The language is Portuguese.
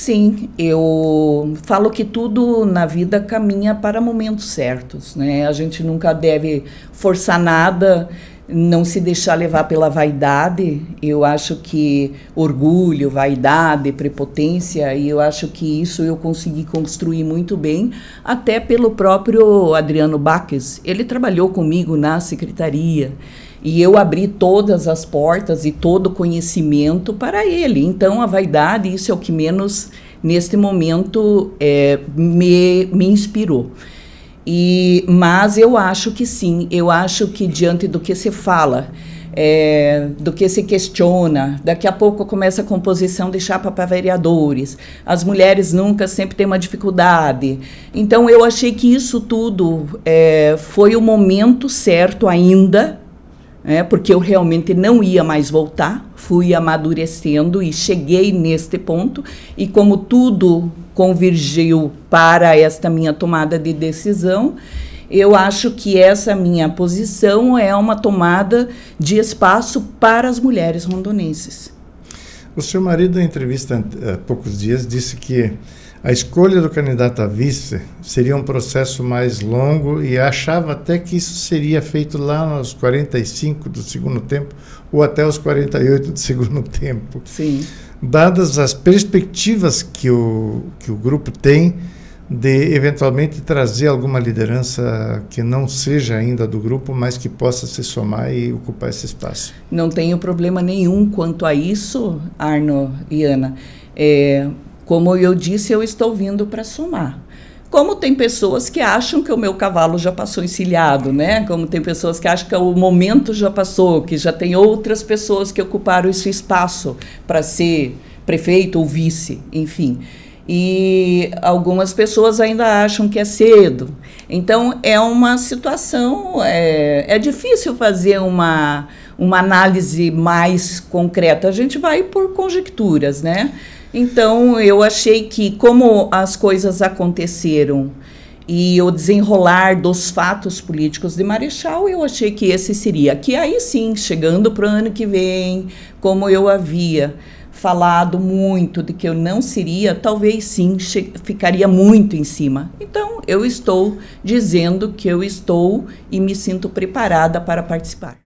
Sim, eu falo que tudo na vida caminha para momentos certos, né? A gente nunca deve forçar nada, não se deixar levar pela vaidade. Eu acho que orgulho, vaidade, prepotência, e eu acho que isso eu consegui construir muito bem, até pelo próprio Adriano Baques. Ele trabalhou comigo na secretaria, e eu abri todas as portas e todo o conhecimento para ele. Então, a vaidade, isso é o que menos, neste momento, me inspirou. Mas eu acho que sim, eu acho que diante do que se fala, do que se questiona, daqui a pouco começa a composição de chapa para vereadores, as mulheres nunca sempre têm uma dificuldade. Então, eu achei que isso tudo foi o momento certo ainda, porque eu realmente não ia mais voltar, fui amadurecendo e cheguei neste ponto, e como tudo convergiu para esta minha tomada de decisão, eu acho que essa minha posição é uma tomada de espaço para as mulheres rondonenses. O seu marido, em entrevista há poucos dias, disse que a escolha do candidato a vice seria um processo mais longo e achava até que isso seria feito lá nos 45 do segundo tempo ou até os 48 do segundo tempo. Sim. Dadas as perspectivas que o grupo tem de eventualmente trazer alguma liderança que não seja ainda do grupo, mas que possa se somar e ocupar esse espaço. Não tenho problema nenhum quanto a isso, Arno e Ana. Como eu disse, eu estou vindo para somar. Como tem pessoas que acham que o meu cavalo já passou encilhado, né? Como tem pessoas que acham que o momento já passou, que já tem outras pessoas que ocuparam esse espaço para ser prefeito ou vice, enfim. E algumas pessoas ainda acham que é cedo. Então, é uma situação, é difícil fazer uma análise mais concreta. A gente vai por conjecturas, né? Então, eu achei que, como as coisas aconteceram e o desenrolar dos fatos políticos de Marechal, eu achei que esse seria. Que aí sim, chegando para o ano que vem, como eu havia falado muito de que eu não seria, talvez sim, ficaria muito em cima. Então, eu estou dizendo que eu estou e me sinto preparada para participar.